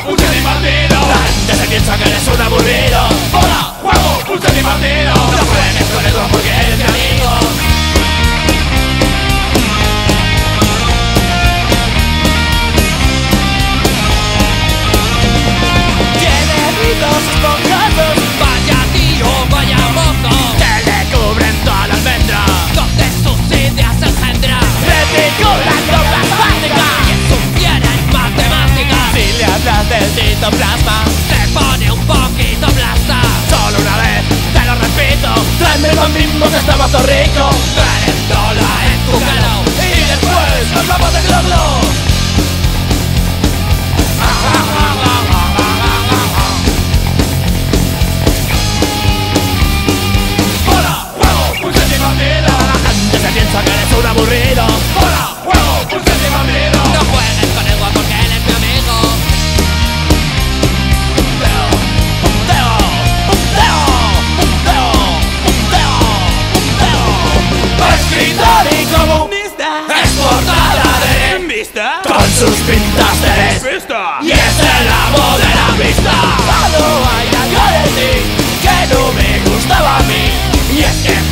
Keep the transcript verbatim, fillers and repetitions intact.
pulsa de partido. La gente se piensa que eres un aburrido. Bola, juego, pulsa de partido. No juegues con el porque eres mi amigo. Tiene rizos esponjosos. Vaya tío, vaya mozo. Que le cubren toda la almendra. Donde sus ideas engendran. Reticulando plasmática. Y estuviera en matemáticas. Si le hablas del citoplasma, se pone un poquito blasta. Solo una vez, te lo repito. Tráeme lo mismo que está más rico. Calentola en tu calo. Y después nos vamos de globo. Piensa que eres un aburrido. ¡Bola! ¡Juego! ¡Pulsa de partido! No juegues con el guapo porque él es mi amigo. Punteo, punteo, punteo, punteo, punteo, punteo. Escritor y comunista. Exportada de revista. Con sus pintas de revista. Y es el amo de la vista. Solo hay algo de ti que no me gustaba a mí. Y es que